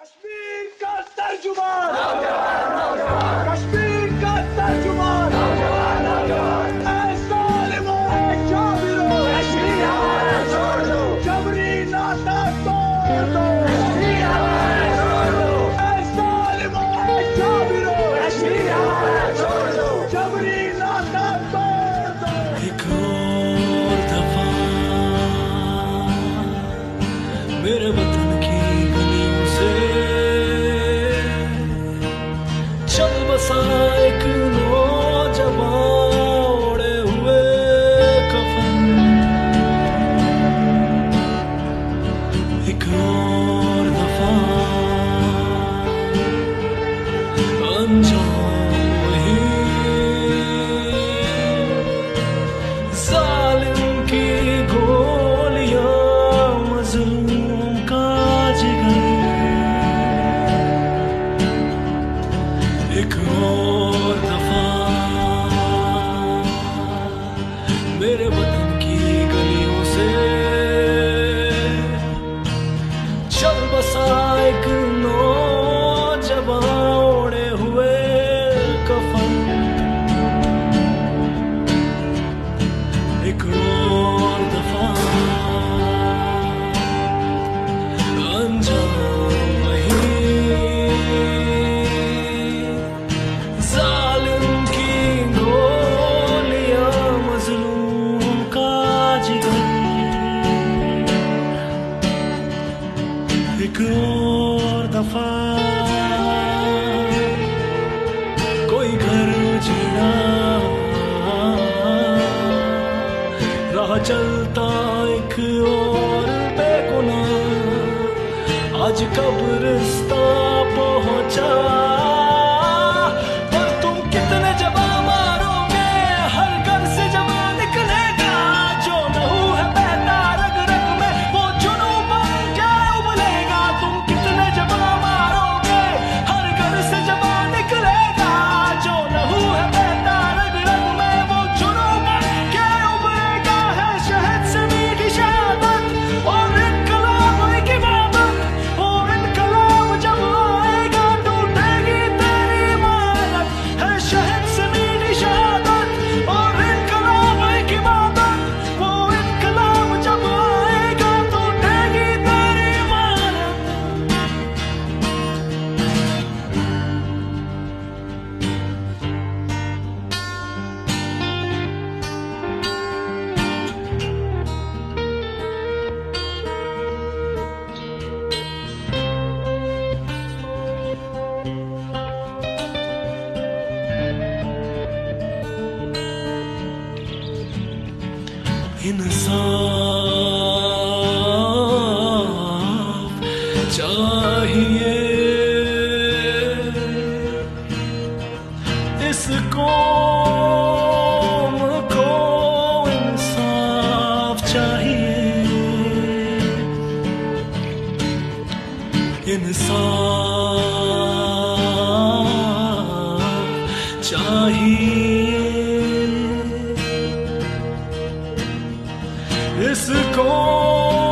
कश्मीर का तर्जुमान कश्मीर का तर्जुमान ऐसा लिमो जाबिरो कश्मीर हमारा छोड़ दो जबरी नाता तोड़ दो कश्मीर हमारा छोड़ दो ऐसा लिमो जाबिरो कश्मीर हमारा छोड़ दो जबरी नाता तोड़ दो। एक और दफा मेरे वतन की गलियों से चल बसा एक नौजवान ओढ़े हुए कफन। एक और दफा अंजाम वही जालिम की गोलियां मजलूम का जिगर। एक और दफा मेरे वतन की गलियों से चल बसा एक नौजवान ओढ़े हुए कफन। एक और दफा अंजाम वही जालिम की गोलियां मजलूम का जिगर। एक और दफा कोई घर उजड़ा राह चलता एक और बेगुनाह आज कब्रिस्तां पहुंचा। पर तुम कितने जवाब मारोगे हर घर से जवाब निकलेगा। जो लहू है बहता रग रग में वो जुनू बन के उबलेगा। तुम कितने जवाब मारोगे हर घर से जवाब निकलेगा। जो लहू है बहता रग रग में वो जुनू बन के उबलेगा। है शहद से मीठी शहादत और इनकलाब की इबादत और इनकलाब जब आएगा टूटेगी तेरी इमारत। है शहद से मीठी शहादत और इनकलाब की इबादत वो इनकलाब जब आएगा टूटेगी तेरी इमारत। इंसाफ चाहिए इस कौम को इंसाफ चाहिए। इंसाफ चाहिए इस कौम